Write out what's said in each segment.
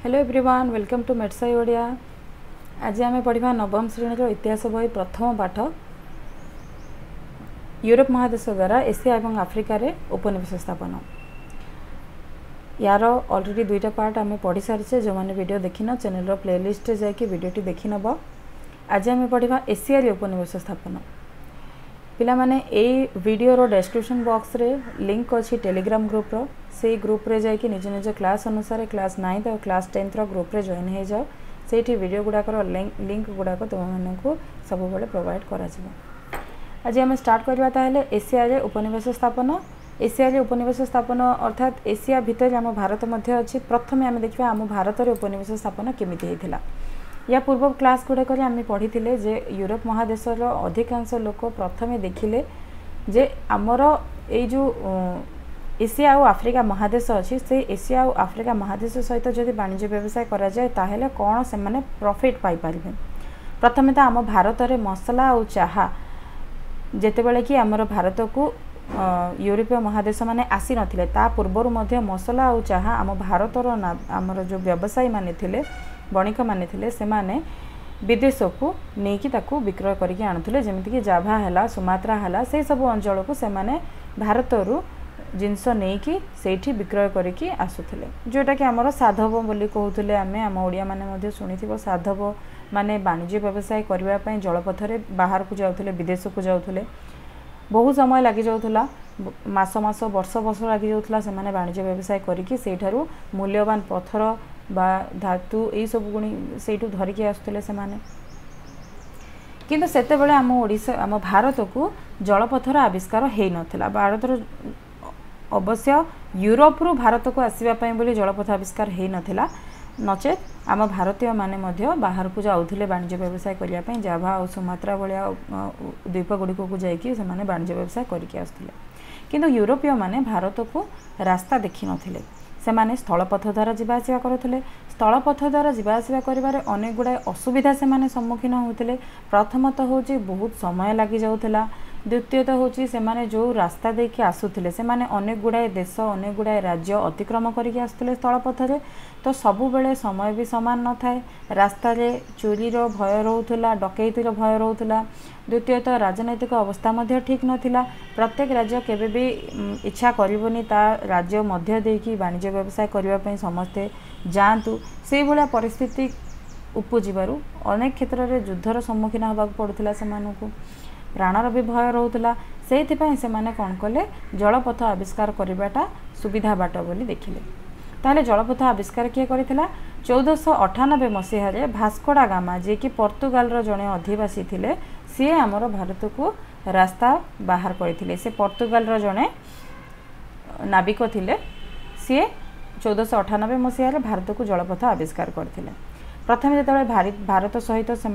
Hello everyone, welcome to मेटसाई ओडिया। आज आम पढ़ा नवम श्रेणी इतिहास बही प्रथम पाठ यूरोप महादेश द्वारा एशिया और आफ्रिकार उपनिवेश स्थापन। यार ऑलरेडी दुईटा पार्ट आम पढ़ी सारी। जो मैंने वीडियो देखिन चैनल प्लेलिस्ट जाकि वीडियोटी देखि नब। आज आम पढ़ा एशिया उपनिवेश स्थापन। पिला माने ए वीडियो डिस्क्रिप्शन बॉक्स रे लिंक अच्छी टेलीग्राम ग्रुप रो से ग्रुप रे जाकि निज निज क्लास अनुसार क्लास 9th और क्लास 10th ग्रुप रे जॉइन हो जाओ। से वीडियो गुड़ाकर लिंक गुड़ाक तुम मानक सब बेले प्रोवाइड करा। आज आम स्टार्ट करवा ताहले एशिया उपनिवेश स्थापन। एशिया उपनिवेश स्थापन अर्थात एशिया भितर आम भारत मध्य अच्छी। प्रथम आम देखा आम भारत में उपनिवेश स्थापन केमिति होता। या पूर्व क्लास गुड़ाक आम पढ़ी जे यूरोप महादेशर अधिकांश लोक प्रथमे देखिले जे आमर ये जो एशिया और आफ्रिका महादेश अच्छी से एशिया और आफ्रिका महादेश सहित जदि वाणिज्य व्यवसाय करा जाए ताहेले कौन से माने प्रॉफिट पाई पारिबे। प्रथमे तो आम भारत में मसला और चाहा जेतेबेले कि आमर भारत को यूरोपीय महादेश माने आसी नथिले ता पूर्वर मध्य मसला और चाहा आम भारतर आमर जो व्यवसायी माने थिले बणिक माने थिले से माने विदेश को नेकी ताकू विक्रय करके आणुथिले। जेमिति कि जाभा हैला सुमात्रा हैला से सब अंचल को से माने भारतरू जिनस नेकी सेठी विक्रय करके आसुथिले। जोटा कि आमर साधव बोली कहूथिले आम ओडिया माने मध्य शुणिथिबो। साधव माने वाणिज्य व्यवसाय करबा पई जलपथरे बाहर को जाउथिले, विदेश को जाउथिले। बहु समय लागि जाउथला, मास मास वर्ष वर्ष लागि जाउथला। से माने वाणिज्य व्यवसाय करके सेठारु मूल्यवान पत्थर बा धातु यही सब गुणी से धरिकी आसुले से माने। किंतु सेते बेले आम ओडिशा आम भारत को जलपथर आविष्कार हो नथिला। भारत अवश्य यूरोप रु भारत को आसवा बोली जलपथ आविष्कार हो नथिला। नचेत आम भारतीय माने मध्य बाहर को जाउथिले वाणिज्य व्यवसाय करिया पई। जाभा और सुमात्रा भलिया द्वीप गुड़िक को जाइए से माने वाणिज्य व्यवसाय करके आसुथिले। किंतु यूरोपीय माने भारत को रास्ता देखि नथिले। से माने स्थलपथ द्वारा जावासवा करुले। स्थलपथ द्वारा जावासवा करिबारे अनेक गुड़ाए असुविधा से माने सम्मुखीन होते। प्रथमत हूँ बहुत समय लगी जाऊला। द्वितीयत हूँ से माने जो रास्ता देखि आसुथिले से माने अनेक गुड़ाए देश अनेक गुड़ाए राज्य अतिक्रम करके आसुथिले स्थलपथरे। तो सबु बेले समय भी समान न थाए। रास्ता चोरीर भय रोला, डकैतीर भय रोला। द्वितीयत राजनैतिक अवस्था मध्य ठीक नथिला। प्रत्येक राज्य केबे भी इच्छा करिवनी ता राज्य मध्य देकी वाणिज्य व्यवसाय करबा पई समस्ते जातु। से भलिया परिस्थिति उपजिबारु अनेक क्षेत्र में युद्धर सम्मुखीन होगा पड़ुला। से प्राणर भी भय रोला। से माने कौन कले जलपथ आविष्कार करवाटा सुविधा बाट बोली देखिले। ताहले जलपथ आविष्कार किए करिथिला 1498 मसीह भास्को डा गामा जे कि पोर्तुगाल जड़े अधिवासी थिले। सी आमर भारत को रास्ता बाहर करथिले। से पोर्तुगाल जड़े नाविक थिले। सी 1498 मसीह भारत को जलपथ आविष्कार करथिले। प्रथम जो भारत सहित से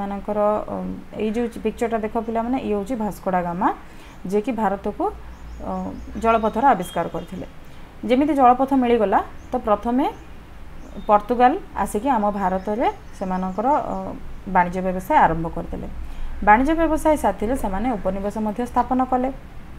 जो पिक्चरटा देख पिला माने ये हूँ भास्को डा गामा जे कि भारत को जलपथर आविष्कार करथिले। जेमिति जलपथ मिलगला तो प्रथमे पोर्तुगाल आसिक आम भारत में से वाणिज्य व्यवसाय आरंभ करते। वाणिज्य व्यवसाय साथी से उपनिवेश स्थापन कले।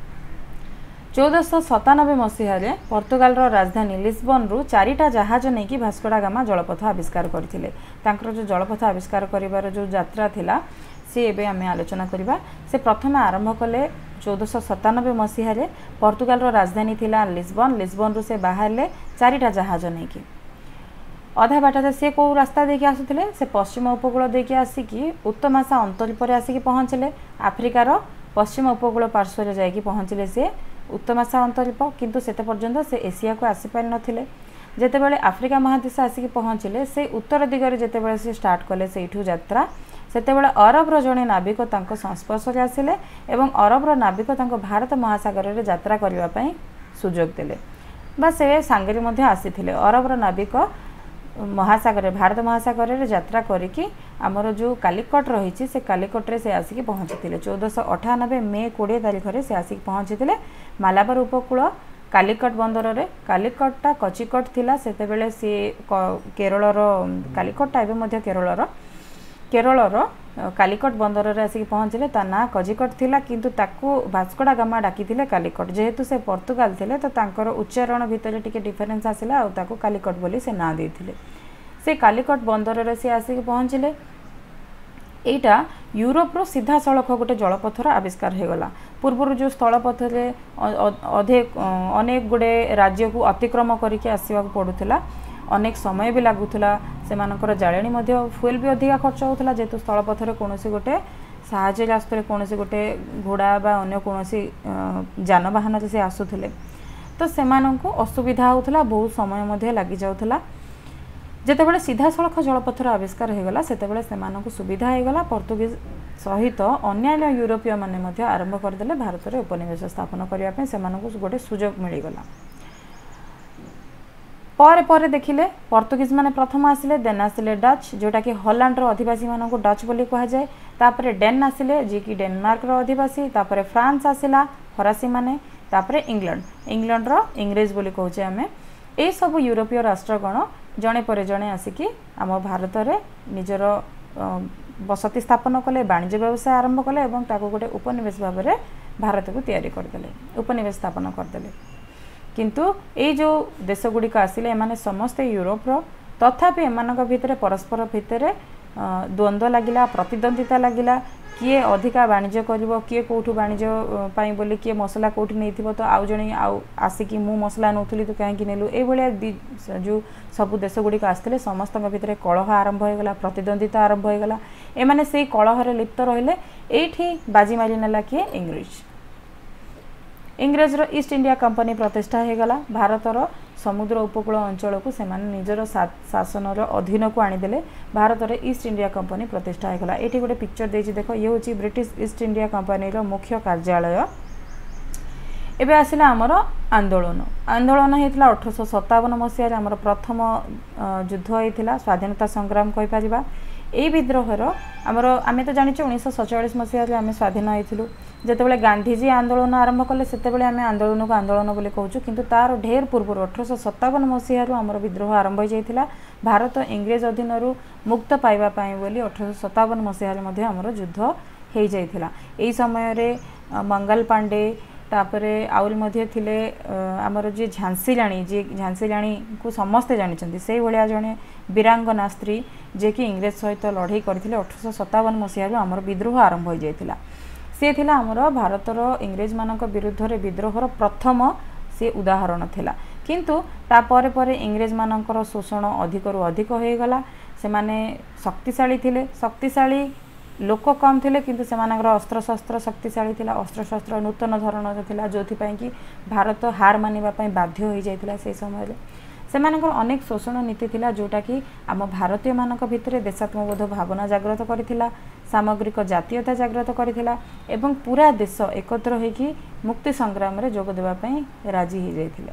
1497 मसीह पोर्तुगाल राजधानी लिस्बन रु 4टा जहाज नहीं कि भास्को डा गामा जलपथ आविष्कार करथिले। तांकर जो जलपथ आविष्कार करिवार जो यात्रा थिला सी एबे आमे आलोचना करिबा। से प्रथम आरंभ कले 1497 मसीह पोर्तुगाल राजधानी थिला लिस्बन। लिस्बन रु से बाहरले 4टा जहाज नहीं कि अधा बाटा से कौ रास्ता देके आसुथिले। से पश्चिम उपकूल देके आसिकी उत्तमाशा अंतल पर आसिकी पहुँचले। आफ्रिकार पश्चिम उपकूल पार्श्वर जाइकी पहुँचले से उत्तमाशा अंतरीप। किंतु सेते पर्यंत से एशिया को आसी पारि नथिले। जेतेबेले आफ्रिका महादेश आसिकी पहुँचले से उत्तर दिगरे जेतेबेले से स्टार्ट कले सेठू यात्रा सेतेबेले अरबर जड़े नाविक तांको संस्पर्श आसिले एवं अरबर नाविक तांको भारत महासागर रे यात्रा करबा पई सुजोग देले बा से सांगरे मध्ये आसीथिले। अरबर नाविक महासागर भारत महासागर रे यात्रा करिकी आमर जो कालिकट रही से कालिकट रे से आसिकी पहुँची। 1498 मे 20 तारीख रे से आसिकी पहुँची मालाबार उपकूल कालिकट बंदर रे। कालिकटा कचिकट थिला सेतेबेले सी केरलर कालिकटा एबे मध्ये केरलर कालिकट बंदर रे आसिकी पहुँचले। ता ना कजिकट थिला किंतु ताकू भास्को डा गामा डाकिथिले कालिकट। जेहेतु से पोर्तुगाल थिले तो तांकर उच्चारण भितर टिके डिफरेंस आसिला और ताकू कालिकट बोली से ना देथिले। से कालिकट बंदर से आसिक पहुँचले। एटा यूरोप रो सीधा सड़क गोटे जलपथर आविष्कार हो गला। पूर्वर जो स्थलपथ अनेक गुड़े राज्य को अतिक्रम करके आसवा पड़ूला, अनेक समय भी लगुला, से जाड़े फुएल भी अधिका खर्च होता जेहेतु स्थलपथर कौन गोटे साहाଯ୍ୟ रास्ते कौन गोटे घोड़ा बा अन्य कौन जानवाहन से आसुले तो से असुविधा होता, बहुत समय लगी जाऊला। जितेबाला सीधा सड़क जलपथर आविष्कार हो गला सेतेबाला से सुविधा हो गला। पोर्तुगीज सहित अन्य यूरोपीय माने आरंभ करदे भारत में उपनिवेश स्थापन करने से गोटे सुजोग मिलगला। पर देखिले पोर्तुगीज माने प्रथम आसिले, देन आसिले डच जोटा कि हॉलैंड रो अधिवासी मानक डच बोली कहा जाए, तापरे डेन आसिले जी कि डेनमार्क रो अधिवासी, तापरे फ्रांस आसिला फरासी माने, तापरे इंग्लैंड रो इंग्रेज बोली कहूचे आमे। ए सब यूरोपीय राष्ट्रगण जणे पर जणे आसिकी आम भारत में निजर बसती स्थापन कले, वाणिज्य व्यवसाय आरंभ कले और ताको गोटे उपनिवेश भाव में भारत को तैयारी करदेले, उपनिवेश स्थापन करदेले। किंतु ये जो देश गुड़िक आसिले एमाने समस्ते यूरोप रो, तथापि एमानक भितर परस्पर भितर द्वंद्व लगिला, प्रतिद्वंदिता लगिला, किए अधिका वाणिज्य करिवो, किए कोठु वाणिज्य पाई बोली किए मसला कोठि नैथिबो तो आउ जणे आउ आसिकी मु मसला नौथुली तो कहीं नेलु, ए भलिया जो सब देश गुड़िक आसते समस्त भितर कलह आरंभ हो गला, प्रतिद्वंदिता आरंभ हो गला। एमाने से कलहरे लिप्त रहिले। एठी बाजी मारी नेला किए इंग्रेज रो ईस्ट इंडिया कंपनी प्रतिष्ठा हो गला। भारतर समुद्र उपकूल अंचल को से निजर शासन अधीन को आनीदे। भारत में ईस्ट इंडिया कंपनी प्रतिष्ठा हो गला। ये गोटे पिक्चर देछि देख, ये हूँ ब्रिटिश ईस्ट इंडिया कंपनी रो मुख्य कार्यालय। एबे आसिला आमर आंदोलन होता 1857 मसीह आमर प्रथम युद्ध होता, स्वाधीनता संग्राम कहि परिबा। यही विद्रोहर आमर आमे तो जानी 1947 मसीह आम स्वाधीन होइथिलु। जेतेबेले गांधीजी आंदोलन आरंभ कले सेतेबेले आमे आंदोलन को आंदोलन बोली कहूँ, किंतु तार ढेर पूर्व 1857 मसीह आमर विद्रोह आरंभ हो जाइथिला। भारत इंग्रेज अधीन मुक्त पाइबा पाई बोली 1857 मसीह आमर युद्ध हो जाइथिला। एही समय रे मंगल पांडे तापरे आउरी मध्य थिले आमर जे झांसी राणी को समस्ते जानिछन्ती, से भलिया जणे वीरांगना स्त्री जे कि इंग्रेज सहित लड़ाई करथिले 1857 मसीह आमर विद्रोह आरंभ हो जाइथिला। से थिला आमर भारतर इंग्रेज मानक विरुद्ध रे विद्रोहर प्रथम से उदाहरण थिला। किंतु ता परे परे इंग्रेज मानकर शोषण अधिकरू अधिक हो गला। से माने शक्तिशाली थिले, शक्तिशाली लोक कम थिले, किंतु सेमानकर अस्त्र शस्त्र शक्तिशाली थिला। अस्त्र शस्त्र नूतन धरणर थिला, जोथिपाई कि भारत हार मानिबा पई बाध्य हो जाइथिला। से समय रे सेमानकर अनेक शोषण नीति थिला, जोटा कि आम भारतीय मानक भितर देशात्मबोध भावना जागृत करथिला, सामग्रिक जातीयता जागृत करथिला एवं पूरा देश एकत्र होइकि मुक्ति संग्राम रे जोग देबा पई राजी हो जाइथिले।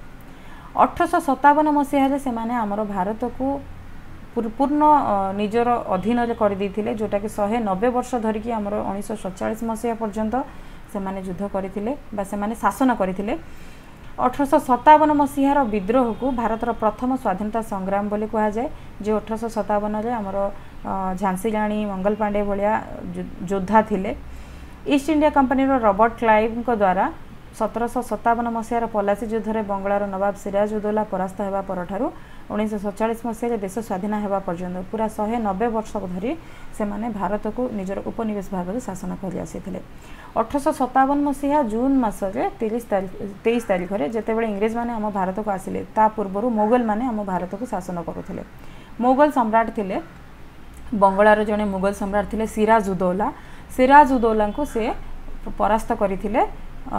1857 मसीह से माने आमर भारत को पूर्ण निजर अधीन कर देइथिले, जोटा कि 190 वर्ष धरिकी आमर 1947 मसीहा पर्यंत से माने युद्ध करथिले बा से माने शासन करथिले। 1857 मसीहार विद्रोह को भारतर प्रथम स्वाधीनता संग्राम बोली कहा जाए, जो 1857 रे आमर झांसी राणी मंगल पांडे भलिया योद्धा थिले। East India company Robert Clive द्वारा 1757 मसीहार पलासी युद्ध में बंगलार नवाब सिराज उदौला परास्त होगा परठारू 1947 मसीह देश स्वाधीन होगा पर्यंत पूरा 190 वर्ष धरी से माने भारत को निजर उपनिवेश भाव में शासन कर आसी। 1857 मसीहा जून मसरे 23 तारीख में जितेबाला इंग्रेज मैंने आम भारत को आसिले, ता पूर्व मोगल मैंने आम भारत को शासन करुले। मोगल सम्राट थिले बंगलार जड़े मुगल सम्राट थिले सिराज उदौला। सिराज उदौला को से परास्त करथिले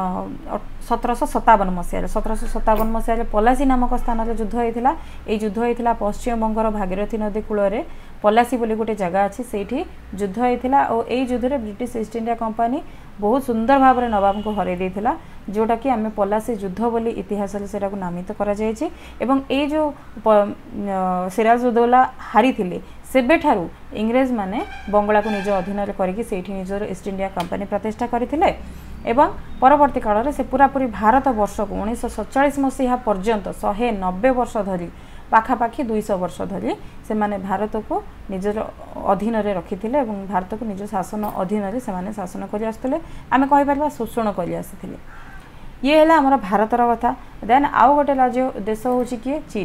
1757 मसीह। 1757 मसीह पलासी नामक स्थान में युद्ध होता। ये युद्ध होता पश्चिम बंगर भागीरथी नदी कूल पलासी बोली गोटे जगह अच्छी से युद्ध होता और यही युद्ध में ब्रिटिश ईस्ट इंडिया कंपनी बहुत सुंदर भाव में नवाब को हरई देता, जोटा कि आम पलासी युद्ध बोली इतिहास से नामित कर जो सिराज उदौला हारी थे सेबे ठारू इंग्रेज माने बंगला को निज अधीन करके निजर ईस्ट इंडिया कंपनी प्रतिष्ठा करथिले एवं परवर्ती काल में से पूरापूरी भारत वर्ष को 1947 मसीहा पर्यंत 190 वर्ष धरी पाखापाखि 200 वर्ष धरी से माने भारत को निजर अधीन रखी भारत को निज शासन अधीन से माने शासन कर आसुले। आम कहीपर शोषण कर आसी। ये है आमर भारतर कथा। देन आउ गोटे राज्य देश हूँ किए चीन।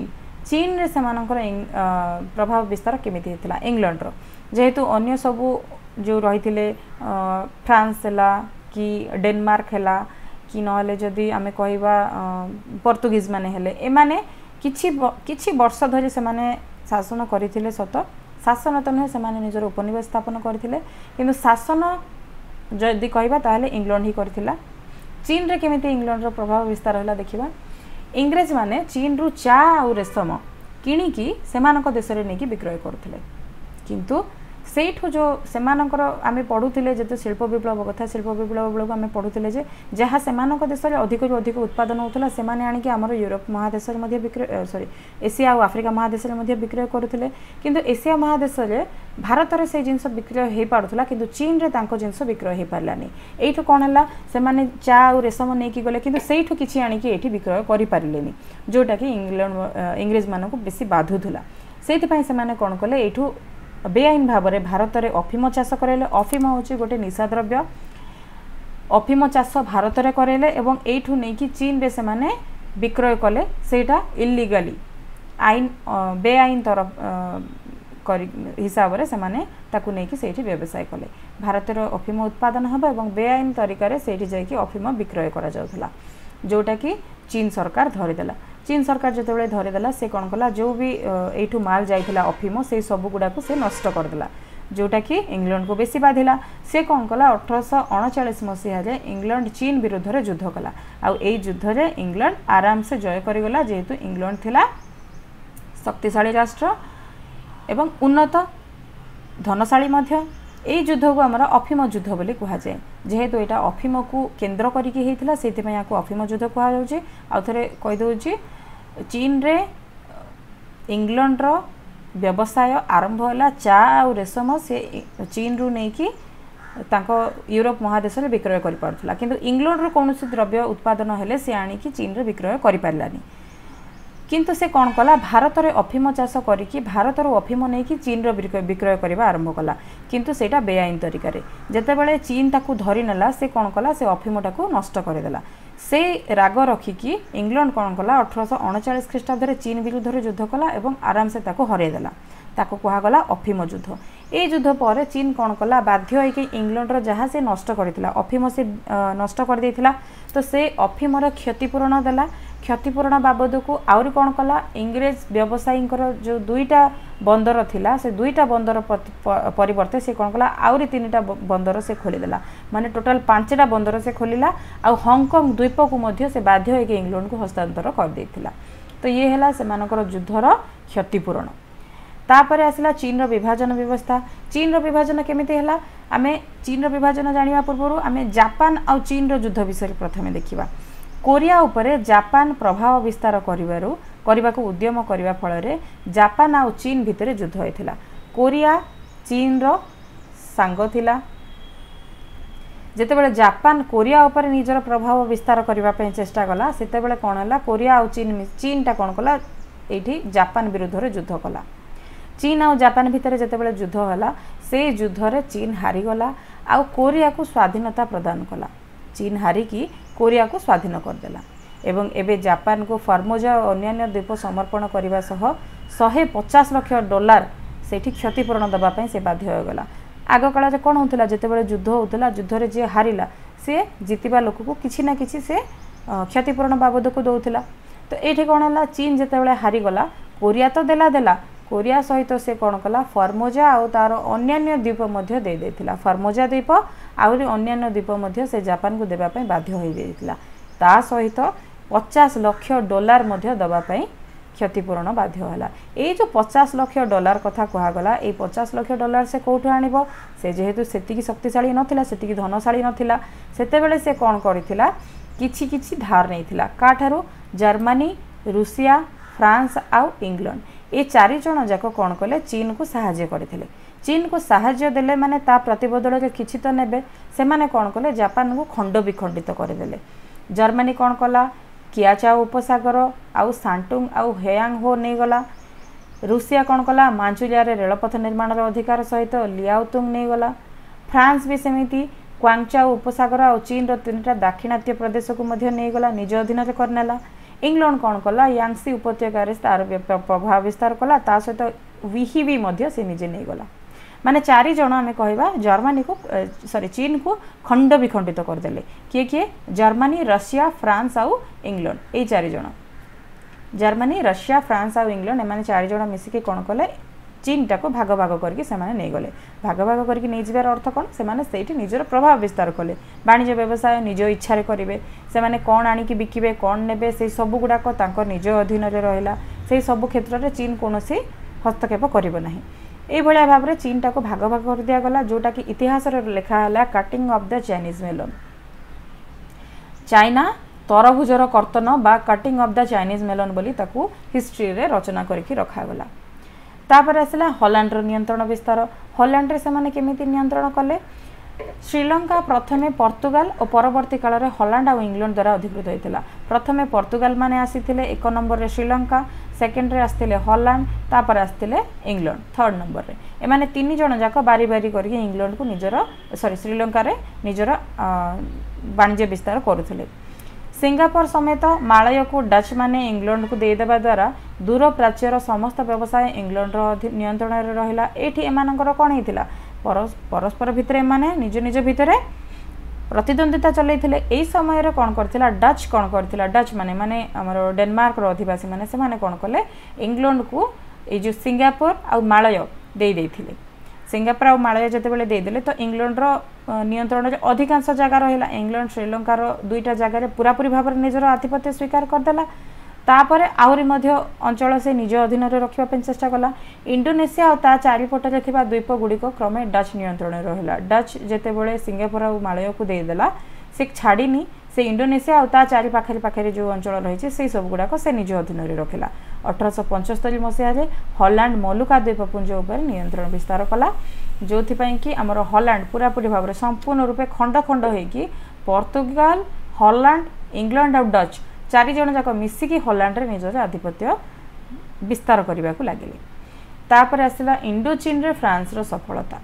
चीन रे सेमानकर प्रभाव विस्तार केमिति हेतिला इंग्लैंड रो जेहेतु अन्य सबू जो रही फ्रांस है कि डेनमार्क है कि नहले जदि आमे कहवा पोर्तुगीज माने हेले एमाने किछि वर्ष धरी से माने शासन करथिले सत शासन तो नुहे से निजर उपनिवेश स्थापन करथिले किंतु शासन जदि कहवा ताहले इंग्लैंड ही करथिला। चीन रे केमिति इंग्लैंड रो प्रभाव विस्तार होला देखिबा। इंग्रेज माने चीन रु चा और रेशम किणिकी सेमानक देश रे नेकी विक्रय करथिले किंतु सेठू जो सेमानकर आमे पढ़ुथिले जे शिल्प विप्लव कथा शिल्प विप्लव बेलू आमे पढ़ुथिले जे जहाँ सेमानक देश रे अधिक रु अधिक उत्पादन होतला सेमाने आनिकी हमर यूरोप महादेश रे मध्ये विक्रय सॉरी एशिया और आफ्रिका महादेश रे मध्ये विक्रय करथिले किंतु एशिया महादेश रे भारत रे से जिंस विक्रय हे पारुथला किंतु चीन रे तांको जिंस विक्रय हे पारलानी। एइठो कोन हला सेमाने चा और रेशम नेकी गले किंतु सेठू किछि आनिकी एठी विक्रय करि पारिलेनी जोटा कि इंग्लैंड इंग्रेज मानको बेसी बाधुथला सेति पई सेमाने कोन कले एठू बेआईन भाव में भारत में अफिम चाष करेले। अफिम हूँ गोटे निशा द्रव्य अफिम चाष भारत में करेले एवं एठू नहीं कि चीन रे से माने विक्रय कले सेटा इल्लीगली आईन बेआईन तरफ हिसाब से माने ताकू नहीं कि सेठी व्यवसाय कले भारत में अफिम उत्पादन हम एवं बेआईन तरीका से जाकि अफिम विक्रय करा जाउथला जोटा कि चीन सरकार धरिदेला। चीन सरकार जिते धरिदेला से कौन कला जो भी एठू माल जाइथिला अफिम से सब गुड़ाक से नष्ट करदेला जोटा कि इंग्लैंड को बेसी बाधिला। से कौन कला 1839 मसीह इंग्लैंड चीन विरुद्ध रे युद्ध कला आउ ए युद्ध रे इंग्लैंड आराम से जय करिगला जेहेतु इंग्लैंड थिला शक्तिशाली राष्ट्र एवं उन्नत धनशाली मध्य। ए युद्ध को आमर अफिम युद्ध बोली कह जाए जेहेतु यहाँ अफिम को केन्द्र करके होता से अफिम युद्ध कहुच्छे। आउ थे कहीदे चीन रे इंग्लैंड रो व्यवसाय आरंभ है चा और रेशम से चीन रु नहीं कि यूरोप महादेश में विक्रय कर पारुथला किंतु इंग्लैंड रो कौन द्रव्य उत्पादन हेले से आनिकी चीन रे विक्रय कर पारलानी किंतु से कौन कला भारत में अफिम चाष करिकी भारत रो अफिम नहीं कि चीन रो विक्रय करबा आरंभ कला किंतु सेटा बेआईन तरीका रे जेतेबेले चीन ताकू धरि नेला से कौन कला से अफिम टाकू नष्ट करदेला। से राग रखिकी इंग्लैंड कौन कला 1839 ख्रीष्टाब्द चीन विरुद्ध रे युद्ध कला एवं आराम से ताकू हरैदेला ताकू कहगला अफिम युद्ध। ए युद्ध पर चीन कौन कला बाध्य होइकी इंग्लैंड रो जहाँ से नष्ट करथिला अफिम से नष्ट कर देथिला तो से अफिम रो क्षतिपूरण देला। क्षतिपूरण बाबद को आउरी कौन कला इंग्रेज व्यवसायी जो दुईटा बंदर थिला से दुईटा बंदर परिवर्ते से कौन कला आउरी 3टा बंदर से खोलीदेला माने टोटाल 5टा बंदर से खोलिला आउ हांगकांग द्वीप को मध्य से बाध्य होइके इंग्लैंड को हस्तांतर कर देथिला। तो ये हैला सेमानकर युद्धर क्षतिपूरण। तापर आसला चीन रो विभाजन व्यवस्था। चीन रो विभाजन केमिति हैला आमे चीन रो विभाजन जानिया पूर्व आमे जापान आउ चीन रो युद्ध विषय प्रथमे देखिबा। कोरिया उपरे जापान प्रभाव विस्तार करबाकू उद्यम करबा फल जापान आउ चीन भितर युद्ध होइथिला। कोरिया चीन रो सांग थिला जेतेबेले जापान कोरिया उपरे निजर प्रभाव विस्तार करबा पय चेष्टा कला सेतेबेले कोन हला कोरिया आउ चीन टा कोन कला एठी जापान विरुद्ध रे युद्ध कला। चीन आउ जापान भितर जेतेबेले युद्ध होला से युद्ध रे चीन हारी गला आउ कोरिया को स्वाधीनता प्रदान कला। चीन हारिकी कोरिया को स्वाधीन करदेला एवं एबे जापान को फॉर्मोजा और अन्य द्वीप समर्पण करने सह 150 लाख डॉलर सेठी क्षतिपूरण दबापी से बाध्य होगला। आग काल कौन होता जितेबाला युद्ध होता युद्ध रे जे हारिला से जीतिबा लोक को किछि ना किछि से क्षतिपूरण बाबद को दौला। तो ये कौन है चीन जितेबाला हारीगला कोरिया तो देला कोरिया सहित से कौन कला फॉर्मोजा आउ तार अन्य द्वीप मध्य दे देथिला। फॉर्मोजा द्वीप आउरी अन्य द्वीप मध्य से जापान को देबापई बाध्य होई देथिला। ता सहित 50 लाख डॉलर मध्य दबापई क्षतिपूरण बाध्य होला। ए जो 50 लाख डॉलर कथा कहगला ए 50 लाख डॉलर से कोठु आनिबो से जेहेतु सेतिकी शक्तिशाली नथिला सेतिकी धनशाली नथिला सेतेबेले से कौन करिथिला किछि किछि धार नैथिला काठारो जर्मनी रूसिया फ्रांस आउ इंग्लैंड ए 4 जण जाक कौन कले चीन को सहायता करथिले। चीन को सहायता देले माने ता प्रतिबदल रे किछि तो नेबे से माने कौन कले जापान को खंड विखंडित करदेले। जर्मनी कौन कला कियाचाओ उपसागर आउ सांटुंग आउ हेयांग हो नहीं गला। रूसिया कौन कला मांचुरिया रे रेलपथ निर्माण अधिकार सहित लियाओतुंग नहीं गला। फ्रांस भी सेमिति क्वांगचाओ उपसागर आउ चीन रो 3टा दाक्षिणात्य प्रदेश को मध्य नहीं गला निज अधीन रे करनेला। इंग्लैंड कौन कला यांगसी उपत्यकार तार प्रभाव विस्तार कला ता सहित विही भी मध्य से निजे नहीं गला माने 4 जन आम कह जर्मनी को सॉरी चीन को खंड विखंडित करदे किए किए जर्मनी रशिया फ्रांस आउ इंग्लैंड ये 4 जन जर्मनी रशिया फ्रांस आउ इंग्लैंड एमाने 4 जन मिसिके कौन कले चीन टाक भाग भाग करके सेमाने नहीं गले भाग भाग करके नहीं जबार अर्थ कौन से निजर प्रभाव विस्तार कले वाणिज्य व्यवसाय निज इच्छा करेंगे से कौन आणिकी बिकिबे कौन नेबे से सब गुड़ाक निज अधीन रहा से सब क्षेत्र में चीन कौन हस्तक्षेप करिबो नाही ए भलिया भाव में चीन टाक भाग भाग कर दिया गला जोटा कि इतिहास लिखा है cutting of the Chinese melon China तरभुजर कर्तन बा cutting of the Chinese melon बोली ताकू हिस्ट्री रे रचना करके रखागला तापर आसला हॉलैंड नियंत्रण विस्तार हॉलैंड रे से केमिति नियंत्रण कले श्रीलंका प्रथमे पोर्तुगाल और परवर्ती काल में हॉलैंड और इंग्लैंड द्वारा अधिकृत होता प्रथमे पोर्तुगाल माने आसीथिले 1 नंबर रे श्रीलंका सेकेंड रे आसथिले हॉलैंड तापर आसथिले इंग्लैंड 3rd नंबर रे एमाने 3 जण जाक बारी बारी करके इंग्लैंड को निजर सॉरी श्रीलंका रे निजर वाणिज्य विस्तार करुथिले सिंगापुर समेत मालय को डच माने इंग्लैंड को देदेवा द्वारा दूर प्राच्यर समस्त व्यवसाय इंग्लैंड नियंत्रण में रहा ये एमानकर कौन होता परस्पर भितर एमाने निज निज भितर प्रतिद्वंदिता चलते यही समय कौन करथिला डच कौन करथिला डच माने माने हमर डेनमार्क रो अधिवासी माने से माने कौन कले इंग्लैंड को ये जो सिंगापुर आ मालय दे देथिले सिंगापुर आ मालय जेतेबेले देदेले तो इंग्लैंड रो नियंत्रण रे अधिकांश जगह रहिला इंग्लैंड श्रीलंका रो दुईटा जगह रे पूरापूरी भाव में निजर आधिपत्य स्वीकार करदेला तापरे आहुरी मध्य अंचल से निज अधीन रखा चेष्टा कला इंडोनेशिया और ता चारिपटे थिबा द्वीप गुड़िक क्रमे डच नियंत्रण रहा डच जेतेबेले सिंगापुर और मालय को देदेला से छाड़ीनी से इंडोनेशिया और ता चारि पाखरे पाखरे जो अंचल रही से सब गुड़ाक से निज अधीन रखिला 1875 मसीह हॉलैंड मलुका द्वीपपुंज उपर नियंत्रण विस्तार कला जो कि आमर हॉलैंड पूरापूरी भाव में संपूर्ण रूपे खंड खंड होगी पोर्तुगाल हॉलैंड इंग्लैंड और डच 4 जण जाक मिसिकी हॉलैंड रे निजर आधिपत्य विस्तार करने को लगे तापर आसला इंडोचीन रे फ्रांस रो सफलता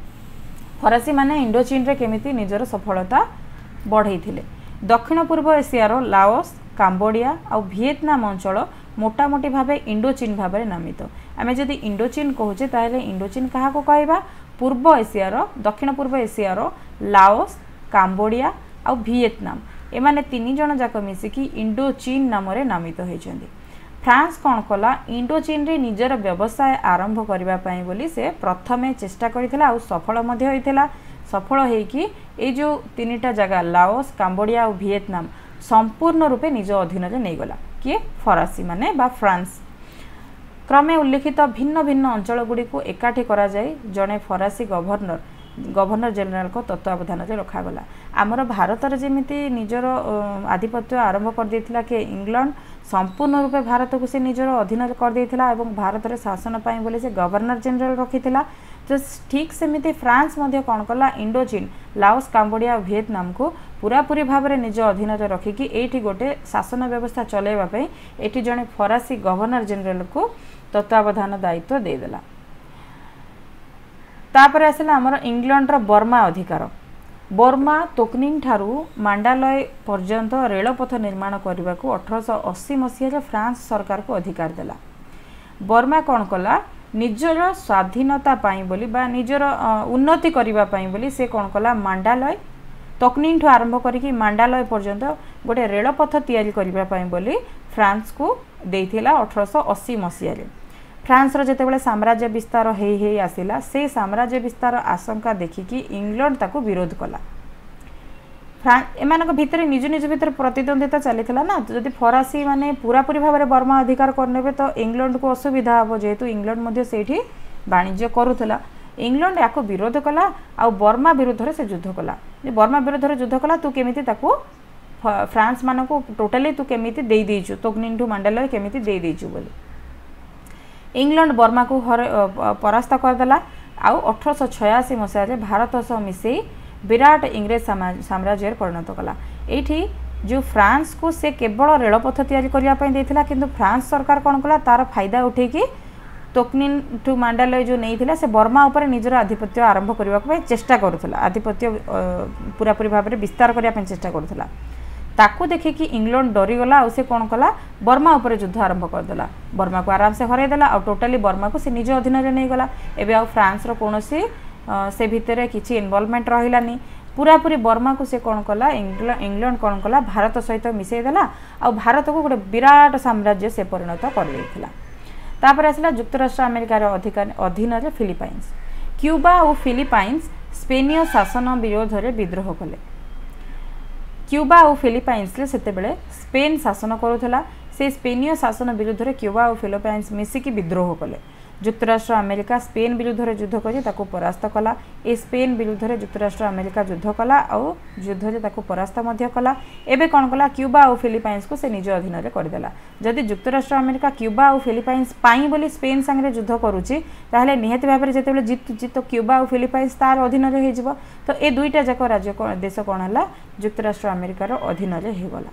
फरासी माने इंडोचीन रे केमिति निजर सफलता बढ़ाई दक्षिण पूर्व एशियार लाओस काम्बोडिया और वियतनाम अंचल मोटामोटी भाव इंडोचीन भाव में नामित आम जदि इंडोचीन कहूचे ताहले इंडोचीन क्या कहवा पूर्व एशियार दक्षिण पूर्व एशियार लाओस काम्बोडिया और वियतनाम एमाने 3 जण जाक मिसिकी इंडोचीन नाम नामित होइछन्ति फ्रांस कौन कला इंडोचीन रे निजर व्यवसाय आरंभ करबा पई बोली से प्रथमे चेष्टा करिथिला और सफल मध्ये होइथिला सफल होइकी ए जो 3टा जगह लाओस काम्बोडिया और वियतनाम संपूर्ण रूपे निज अधीन रे नै गला किए फरासी माने बा फ्रांस क्रमे उल्लेखित भिन्न भिन्न अंचल गुड़ी को एकाठी करा जाय जने फरासी गवर्नर जनरल को तत्वावधान में रखागला आमर भारत में जमी निजर आधिपत्य आरंभ कर देथिला के इंग्लैंड संपूर्ण रूपे भारत को से निजर अधीन कर देथिला एवं भारत में शासन पाई बोले से गवर्नर जनरल रखिथिला तो ठीक सेमिति फ्रांस मध्य कौन कला इंडोचीन लाओस काम्बोडिया वियतनाम को पूरापूरी भाव में निज अधीन रखिकी एठी गोटे शासन व्यवस्था चलैबा एठी जने फरासी गवर्नर जनरल को तत्वावधान दायित्व देदेला तापर आसला आमर इंग्लैंड रो बर्मा अधिकार बर्मा तोकनिंग ठारू मांडालय पर्यंत रेलपथ निर्माण करने को 1880 मसीह फ्रांस सरकार को अधिकार देला बर्मा कौन कला निजर स्वाधीनता पाई बोली बा निजर उन्नति करबा पाई बोली से कौन कला मांडालय तोकनिंग ठू आरंभ करिकी मांडालय पर्यंत गोटे रेलपथ तैयारी करबा पाई बोली फ्रांस को देइथिला 1880 मसीह फ्रांस रो जेतेबेले साम्राज्य विस्तार हे आसिला से साम्राज्य विस्तार आशंका देखिकी इंग्लैंड ताको विरोध कला एमानक भितर निज निज भितर प्रतिद्वंदिता चलीथिला ना जदि फरासी माने पूरापूरी भाव में बर्मा अधिकार करनेबे तो इंग्लैंड को असुविधा हम जेहेतु इंग्लैंड मध्य सेठी वाणिज्य करुथला इंग्लैंड याको विरोध कला आ बर्मा विरुद्ध से युद्ध कला बर्मा विरुद्ध युद्ध कला तू केमिति ताको फ्रांस मानक टोटाली तू केमिति देई देइछु तोकनिंग ठू मांडालय केमिति देई देइछु बोली इंग्लैंड बर्मा को परास्त करदेला आउ 1886 मसीह भारत सह मिसई विराट इंग्रेज साम्राज्य परिणत कला एठी जो फ्रांस को से केवल रेलपथ तैयारी करने देथिला किंतु फ्रांस सरकार कौन कला तार फायदा उठेकी तोकनिन ठू मांडालय जो नहीं से बर्मा उपर निजर आधिपत्य आरंभ करने चेष्टा करुला आधिपत्य पूरापूरी भाव में विस्तार करने चेष्टा करुला ताकू देखिकी इंग्लैंड डरीगला और से कौन कला बर्मा उपर युद्ध आरंभ करदेला बर्मा को आराम से हरईदेला और टोटाली बर्मा को से निज अधीन में नहीं गला एवं आउ फ्रांस कौन से भितर किसी इनवॉल्वमेंट रहिलानी पूरा पूरी बर्मा को से कौन कला इंग्लैंड कौन कला भारत सहित मिसेदेला आ भारत को गोटे विराट साम्राज्य से परिणत कर आसला युक्तराष्ट्र अमेरिकार अधीन फिलिपाइन्स क्यूबा और फिलिपाइन्स स्पेनीय शासन विरोध में विद्रोह कले क्यूबा और फिलिपाइन्स सेतेबेले स्पेन शासन करुला से स्पेनीय शासन विरुद्ध में क्यूबा और फिलिपाइन्स मिसिकी विद्रोह कले युक्तराष्ट्र अमेरिका स्पेन विरुद्ध में युद्ध कर परास्त कला ए स्पेन विरुद्ध में युक्तराष्ट्र अमेरिका युद्ध कला और युद्ध से परास्त कला एबे कौन कला क्यूबा और फिलिपाइन्स को से निज अधीन में करदेला जदि युक्तराष्ट्र अमेरिका क्यूबा और फिलिपाइन्स पाई बोली स्पेन संगे युद्ध करुच्ची ताहले निहाती भाव में जिते जीतुची तो क्यूबा और फिलिपाइन्स तार अधीन में हो तो ये दुईटा जाक राज्य देश कौन है युक्तराष्ट्र अमेरिकार अधीन में होगला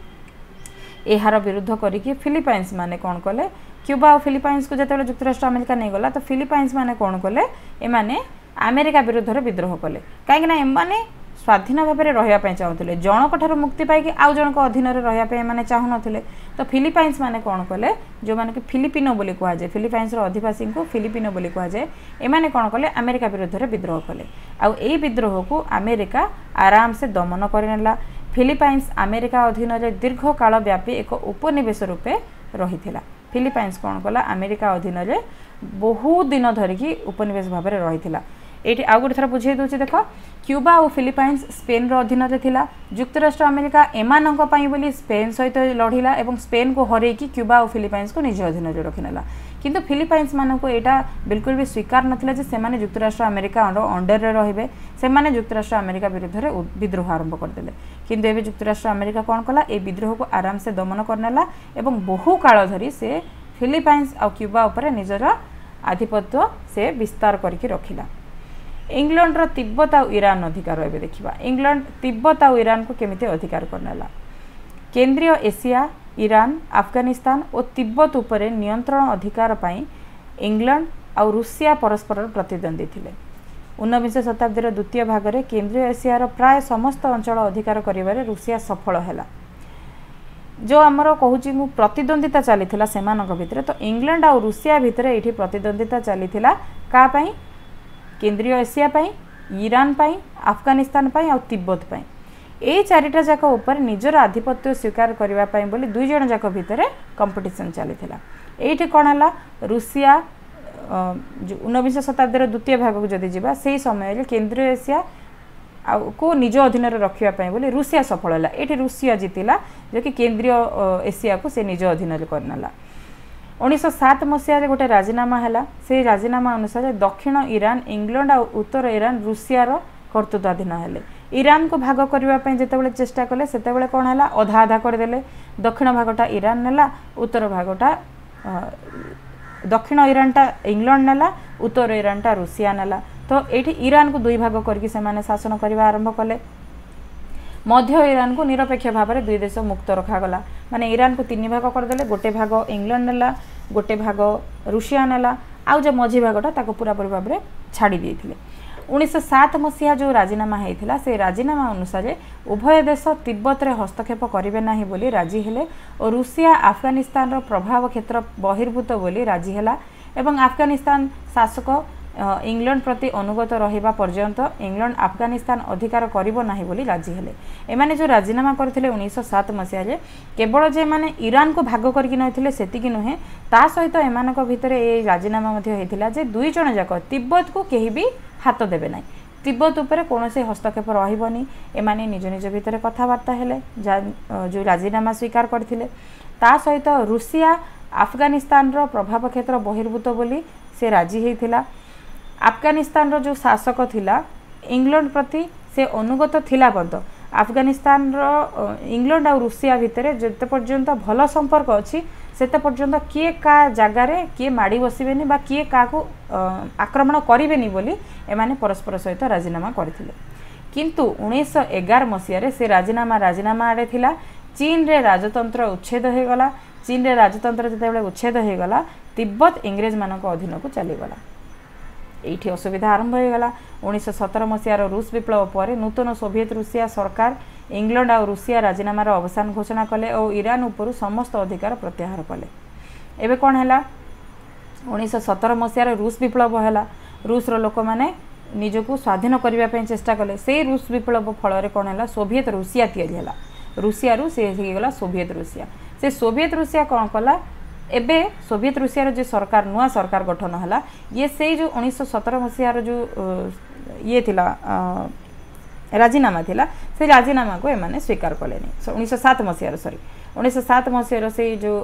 यार विरुद्ध करके फिलिपाइन्स माने कौन कले क्यूबा और फिलिपाइन्स को जिते युक्तराष्ट्र अमेरिका नहीं गला तो फिलिपाइन्स माने कौन कले एमाने अमेरिका विरुद्ध में विद्रोह कले कहीं एमाने स्वाधीन भाव में रही चाहूले जनक ठार मुक्ति पाई आउ जनक अधीन रही चाहू ना तो फिलिपाइन्स माने कौन कले जो मैंने कि फिलिपिनो बोली कहुए फिलिपाइन्स अधिवासी को फिलिपिनो बोली कहुए एमाने कौन कले अमेरिका विरुद्ध में विद्रोह कले आउ ए विद्रोह को अमेरिका आराम से दमन करनेला फिलिपाइन्स अमेरिका अधीन में दीर्घ काल व्यापी एक उपनिवेश रूपे रही फिलिपाइन्स कौन कला अमेरिका अधीन में बहुत दिन धरिकी उपनिवेश भाव में रही ये आउ गोटे थर बुझे दूसरी देख क्यूबा और फिलिपाइन्स स्पेन अधीन में थिला युक्तराष्ट्र अमेरिका एमानंक पई बोली स्पेन सहित लढ़िला और स्पेन को हरैकी क्यूबा और फिलिपाइन्स को निज अधीन में रखिनेला किंतु फिलिपाइन्स मानक यहाँ बिल्कुल भी स्वीकार नाथिला जे सेमाने युक्तराष्ट्र अमेरिका अंडर रे रहिबे सेमाने युक्तराष्ट्र अमेरिका विरुद्ध में विद्रोह आरंभ करदेले किंतु एबे युक्तराष्ट्र अमेरिका कौन कला ए विद्रोह को आराम से दमन करनेला एवं बहु काल धरी से फिलिपाइन्स और क्यूबा उपर निजर आधिपत्य से विस्तार करके रखिला इंग्लैंड रो तिब्बत और ईरान अधिकार एबे देखिबा इंग्लैंड तिब्बत और ईरान को केमिति अधिकार करनेला केंद्रीय एशिया ईरान अफगानिस्तान और तिब्बत उपरे नियंत्रण अधिकार पाई इंग्लैंड और रूसिया परस्पर प्रतिद्वंदी थिले 19 शताब्दीर द्वितीय भाग में केंद्रीय एशियार प्राय समस्त अंचल अधिकार करिबारे रूसिया सफल हैला जो आमर कहूँ मु प्रतिद्वंदिता चली सेमानक भितर तो इंग्लैंड और रूसिया भितर ये प्रतिद्वंदिता चली का पाई केंद्रीय एशिया पाई ईरान पाई अफगानिस्तान पाई और तिब्बत पाई ये चारिटा जाक ऊपर निजर आधिपत्य स्वीकार करने बोली दुई जन जाक भितर कंपटीशन चली ये कौन है रूसिया 19 शताब्दीर द्वितीय भाग को जदि जा से समय केंद्रीय एशिया को निज अधीन रखापी बोली रूसिया सफल है ये रूसिया जीतिला जो कि केंद्रीय एशिया को से निज अधीन करनेला 1907 मसीह गोटे राजीनामा है से राजीनामा अनुसार दक्षिण ईरान इंग्लैंड और उत्तर ईरान रूसियार कर्तृत्वाधीन है ईरान को भाग करने जिते चेष्टा कले से कौन है अधा अधा करदे दक्षिण भागटा ईरान नेला उत्तर भागटा दक्षिण ईरानटा इंग्लैंड नेला उत्तर ईरानटा रूसिया नेला तो ये ईरान को दुई भाग करके शासन करने आरंभ कले मध्य ईरान को निरपेक्ष भाव में दुई देश मुक्त रखागला माने ईरान को 3 भाग करदे गोटे भाग इंग्लैंड नेला गोटे भाग रूसिया नेला आउ जो मझी भागटा ताको पूरापूरी भाव में छाड़ी देइथिले 1907 मसीहा जो राजीनामा होता से राजीनामा अनुसार उभय देश तिब्बत रे हस्तक्षेप करेंगे ना बोली राजी हेले और रूसिया अफगानिस्तान प्रभाव क्षेत्र बहिर्भूत बोली राजी है एवं अफगानिस्तान शासक इंग्लैंड प्रति अनुगत रहिबा पर्यंत इंग्लैंड अफगानिस्तान अधिकार करिबो नाही बोली राजी हेले एमाने जो राजीनामा करथिले 1907 मसीहा रे केवल जे माने ईरान को भाग करके नथिले सेतिकी नुहे ता सहित एमानक भितरे ए राजीनामा मध्ये हेतिला जे दुई जण जाक तिब्बत को केही भी हाथ देबे नाही तिब्बत उपर कोनोसे हस्तक्षेप रहिबनी एमाने निज निज भितरे कथावार्ता हेले जो राजीनामा स्वीकार करथिले ता सहित रूसिया अफगानिस्तान रो प्रभाव क्षेत्र बहिर्भूत बोली से राजी हेतिला अफगानिस्तान रो जो शासक थिला इंग्लैंड प्रति से अनुगत थिला पर्यंत अफगानिस्तान रो इंग्लैंड और रूसिया भितर जते पर्यंत भल संपर्क अच्छी सेते पर्यंत किए का जगार किए माड़ी बसबेनी बा किए का को आक्रमण करेनि बोली एमाने परस्पर सहित राजीनामा करथिले किंतु 1911 मसीह से राजीनामा आड़े थिला चीन रे राजतंत्र उच्छेद हो गला चीन रे राजतंत्र जते उच्छेद हो गला तिब्बत इंग्रेज मानक अधीन को चलीगला ये असुविधा आरंभ हो गला 1917 मसीहार रूस विप्लव पर नूतन सोवियत रूसिया सरकार इंग्लैंड और रूसिया राजीनामार अवसान घोषणा कले और ईरान उपरू समस्त अधिकार प्रत्याहार कले। एबे कौन है 1917 मसीह रूस विप्लव है। रूसर लोक मैंने निजक स्वाधीन करने चेष्टा कले। से रूस विप्लव फल कौन है सोवियत रूसिया तैयारी है। रूसिया रू से गला सोवियत रूसिया। से सोवियत रूसिया कौन कला एबे सोवियत रूसिया जो सरकार नुआ सरकार गठन है ये से जो 1917 मसीहार जो ये थिला राजीनामा थिला से राजीनामा को एमाने स्वीकार कले 1907 मसीहार सॉरी 1907 मसीहार से जो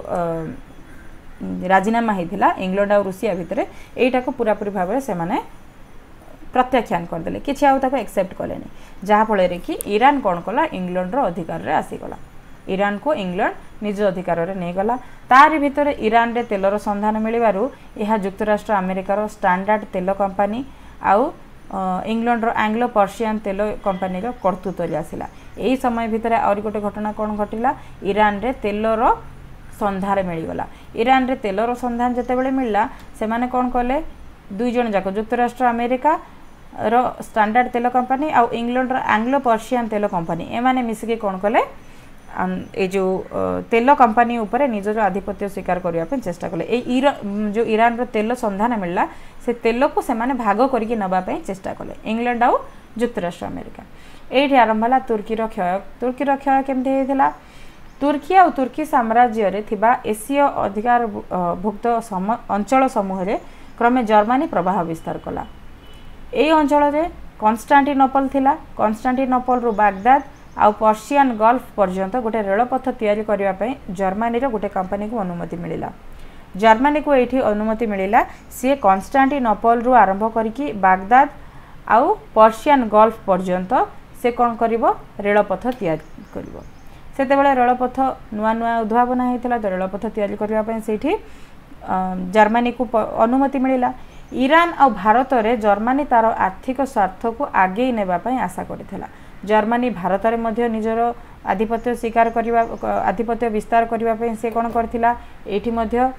राजीनामा होता इंग्लैंड और रूसिया भितर यहीटा को पूरापूरी भाव से माने प्रत्याख्यान करदे कि एक्सेप्ट कले जहाँफल कि ईरान कौन कला इंग्लैंड अधिकार रे आसीगला। ईरान को इंग्लैंड निज अधिकार रे नहीं गला। तारि भितर ईरान रे तेलर संधान मिलबारु यह युक्तराष्ट्र अमेरिकार स्टैंडर्ड तेल कंपनी आउ इंग्लैंड एंग्लो पर्शियन तेल कंपनी कर्तृत्व आसला। यही समय भितर आउरी गोटे घटना कौन घटिला ईरान रे तेलर संधान मिलगला। ईरान रे तेलर संधान जितेबाला मिलला से माने कौन कले दुई जन जाक युक्तराष्ट्र अमेरिका रो स्टैंडर्ड तेल कंपनी आउ इंग्लैंड एंग्लो पर्शियन तेल कंपनी एमाने मिसिके कौन कले ए जो तेल कंपनी उपरे निजर आधिपत्य स्वीकार करने चेष्टा कले। जो ईरान रो तेल संधान मिलला से तेल को से माने भाग करके नबापी चेष्टा कले इंग्लैंड आउ युक्तराष्ट्र अमेरिका। ये आरंभ है तुर्कीर क्षय। तुर्कीर क्षय केमती होता तुर्की और तुर्की साम्राज्य रे थिबा एसीय अधिकार भुक्त अंचल समूह रे क्रमे जर्मनी प्रभाव विस्तार कला। यही अंचल रे कन्स्टांटिनोपल थिला। कन्स्टांटिनोपल रु बागदाद आउ पर्शियन गल्फ पर्यंत गोटे रेलपथ तैयारी करने पे जर्मनी रो गोटे कंपनी को अनुमति मिलिला। जर्मनी को ये अनुमति मिलिला सी कन्स्टांटिनोपल रु आरंभ करिकी बागदाद आउ पर्शियन गल्फ पर्यंत से कौन करिवो रेलपथ तैयारी करिवो। सेतेबेले रेलपथ नुआ नुआ उद्भावना होता तो रेलपथ तैयारी करने से जर्मनी को अनुमति मिलिला। ईरान और भारत रे जर्मनी तार आर्थिक स्वार्थ को आगे नेबापी आशा करथिला। जर्मनी भारत में मध्य निजर आधिपत्य स्वीकार करने आधिपत्य विस्तार करने से कौन करथिला एठी मध्य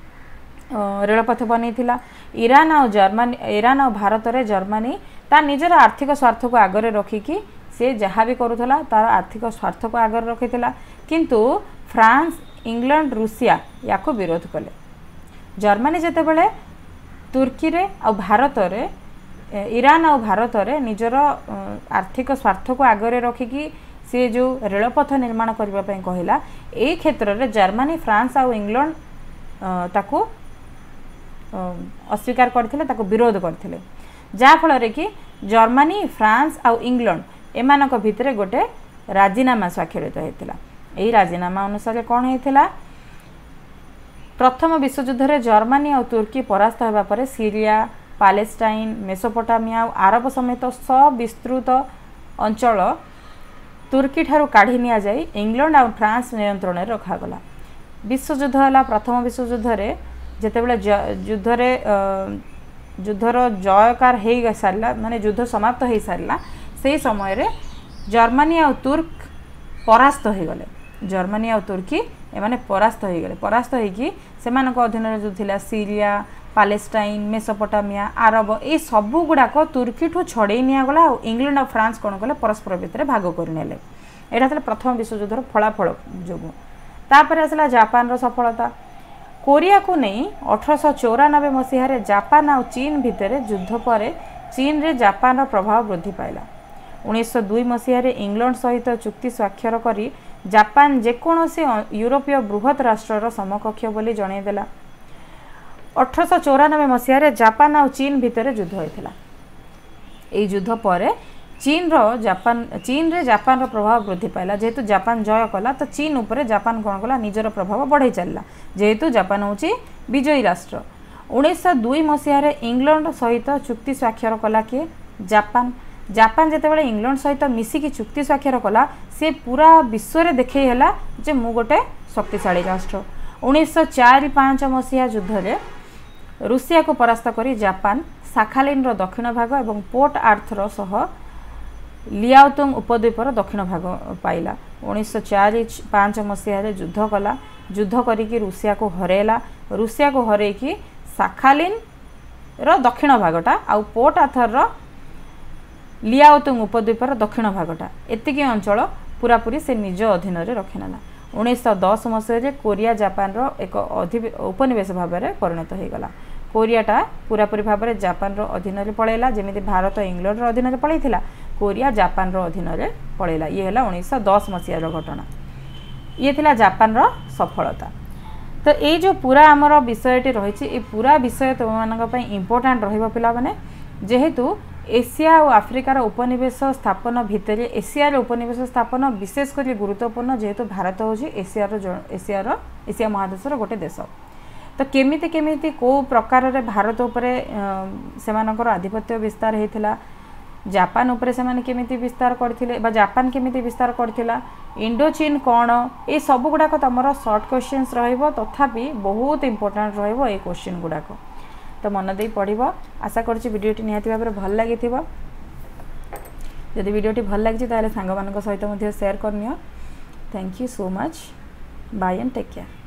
रेलपथ बनईथिला। ईरान और भारत रे जर्मनी तार निजर आर्थिक स्वार्थ को आगे रखिकी से जहाँ भी करुला तार आर्थिक स्वार्थ को आगे रखिथिला। किंतु फ्रांस इंग्लैंड रूसिया या को विरोध कले। जर्मनी जेतेबेले तुर्की रे और भारत रे ईरान और भारत रे निजर आर्थिक स्वार्थ को आगे रखिकी से जो रेलपथ निर्माण करने कहला ए क्षेत्र में जर्मनी फ्रांस और इंग्लैंड ताको अस्वीकार करथिले ताको विरोध करथिले जहाँफल कि जर्मनी फ्रांस और इंग्लैंड एमानक भितरे गोटे राजीनामा स्वाक्षरित होता। यही राजीनामा अनुसार कौन होता प्रथम विश्वयुद्ध रे जर्मनी और तुर्की परास्त होगा पर सीरिया पैलेस्टाइन मेसोपोटामिया और आरब समेत सविस्तृत अंचल तुर्की ठारू काढ़ी निया जाई इंग्लैंड और फ्रांस नियंत्रण में रखागला। विश्वयुद्ध है प्रथम विश्वयुद्ध रे जेतेबेले युद्धर जयकार हो सारा माने युद्ध समाप्त हो सारा से समय रे जर्मनी और तुर्क परास्त हो गले। जर्मनी और तुर्की एमाने परास्त हो गले। परास्त होगी सेमानक अधीन जो थिला सीरिया पैलेस्टाइन मेसोपोटामिया आरब ये सबू गुड़ाक तुर्की ठू छड़े निगला और इंग्लैंड और फ्रांस कौन कले परस्पर भितर भाग करने। यहाँ प्रथम विश्वयुद्धर फलाफल जो तापर आसला जापान सफलता। कोरिया को नहीं 1894 मसीह जापान और चीन भितर युद्ध पर चीन रे जापान प्रभाव वृद्धि पाइला। 1902 मसीह इंग्लैंड सहित चुक्ति स्वाक्षर करी जापान जेकोसी यूरोपीय बृहत राष्ट्रर समकक्ष बोली जनईदेला। 1894 मसीह जापान और चीन भितर युद्ध होता। यही युद्ध पर चीन रे जापान प्रभाव वृद्धि पाइला। जेहेतु जापान जय कला तो चीन उपरे जापान कौन कला निजर प्रभाव बढ़ई चलला जेहेतु जापान होची विजयी राष्ट्र। 1902 मसीह इंग्लैंड सहित चुक्ति स्वाक्षर कला किए जापान। जापान जितेबाला इंग्लैंड सहित मिसिकी चुक्ति स्वाक्षर कला से पूरा विश्व में देखला जे मु गोटे शक्तिशाली राष्ट्र। 1904-05 मसीहा युद्ध रे रूसिया को परास्त करी जापान साखालिन रो दक्षिण भाग और पोर्ट आर्थर सह लियाओतुंग उपद्वीपर दक्षिण भाग पाइला। 1904-05 मसीह युद्ध कला। युद्ध करिकी रूसिया को हरेला। रूसिया को हरेकी साखालिन रो दक्षिण भागटा आउ पोर्ट आर्थर रो लियाओतुंग उपद्वीपर दक्षिण भागटा एतिकी अंचल पूरापूरी से निज अधीन रखी ना 1910 मसीह कोरिया जापान रो एक उपनिवेश भाव में परिणत हो गला कोरियाटा पूरापूरी भाव में जापान रो अधीन में पड़ेगा जमी भारत इंग्लैंड अधीन में पड़ेगा कोरिया जापान रो अधीन में पड़ेगा ये है 1910 मसीहार घटना ये थिला जापान रो सफलता। तो ये जो पूरा आमर विषयटी रही पूरा विषय तुम मान इम्पोर्टाट रहा माने जेहेतु एशिया और आफ्रिकार उपनिवेश स्थापन भितर एशियार उपनिवेश स्थापन विशेषकर गुरुत्वपूर्ण जेहेतु भारत हूँ एशिया महादेशर गोटे देश। तो केमिति केमिति को प्रकार रे भारत उपरे सेमानकर आधिपत्य विस्तार होता जापान उपरे सेमाने केमिति विस्तार करथिले बा जापान केमिति विस्तार करथिला इंडो चीन कौन ये सब गुड़ाक तुम सर्ट क्वेश्चंस रहिबो तथापि बहुत इंपोर्टेंट रहिबो ए क्वेश्चन गुड़ाक तो मन दे पढ़िबो आशा करछि वीडियोटी निहाती भाबरे भल लागिथिबो यदि वीडियोटी भल लागिछि ताले सांग मानक सहित मध्ये शेयर करनियो। Thank you so much bye and take care.